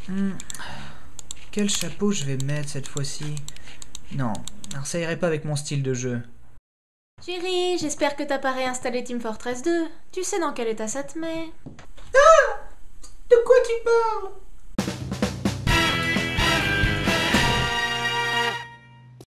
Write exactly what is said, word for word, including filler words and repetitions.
Hmm. Quel chapeau je vais mettre cette fois-ci? Non, ça irait pas avec mon style de jeu. Chérie, j'espère que t'as pas réinstallé Team Fortress deux. Tu sais dans quel état ça te met? De quoi tu parles?